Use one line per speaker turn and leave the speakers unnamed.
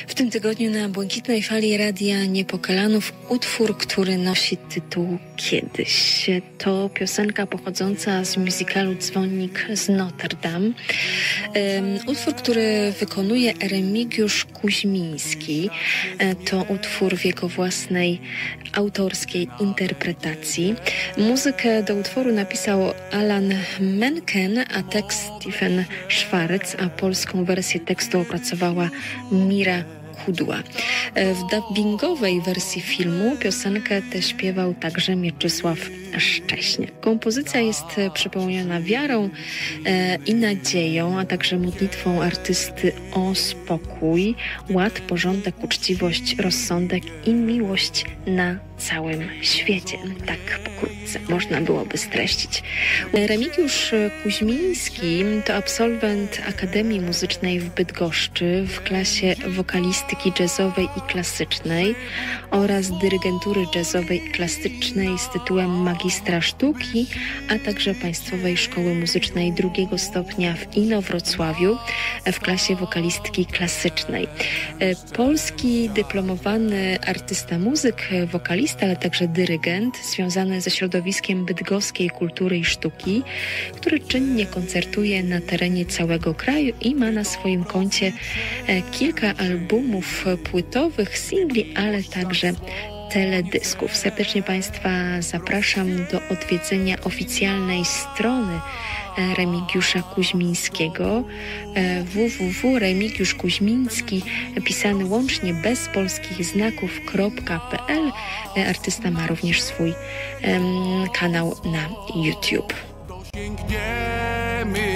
W tym tygodniu na Błękitnej Fali Radia Niepokalanów utwór, który nosi tytuł Kiedyś. To piosenka pochodząca z musicalu Dzwonnik z Notre Dame. Utwór, który wykonuje Remigiusz Kuźmiński. To utwór w jego własnej autorskiej interpretacji. Muzykę do utworu napisał Alan Menken, a tekst Stephen Schwartz, a polską wersję tekstu opracowała Mira Kudła. W dubbingowej wersji filmu piosenkę tę śpiewał także Mieczysław Szcześniak. Kompozycja jest przepełniona wiarą i nadzieją, a także modlitwą artysty o spokój, ład, porządek, uczciwość, rozsądek i miłość na całym świecie. Tak pokrótce można byłoby streścić. Remigiusz Kuźmiński to absolwent Akademii Muzycznej w Bydgoszczy w klasie wokalistyki jazzowej i klasycznej oraz dyrygentury jazzowej i klasycznej z tytułem magistra sztuki, a także Państwowej Szkoły Muzycznej drugiego stopnia w Inowrocławiu w klasie wokalistyki klasycznej. Polski dyplomowany artysta muzyk, wokalista, ale także dyrygent związany ze środowiskiem bydgoskiej kultury i sztuki, który czynnie koncertuje na terenie całego kraju i ma na swoim koncie kilka albumów płytowych, singli, ale także teledysków. Serdecznie Państwa zapraszam do odwiedzenia oficjalnej strony Remigiusza Kuźmińskiego www.remigiuszkuźmiński pisany łącznie bez polskich znaków.pl. Artysta ma również swój kanał na YouTube.
Dosięgniemy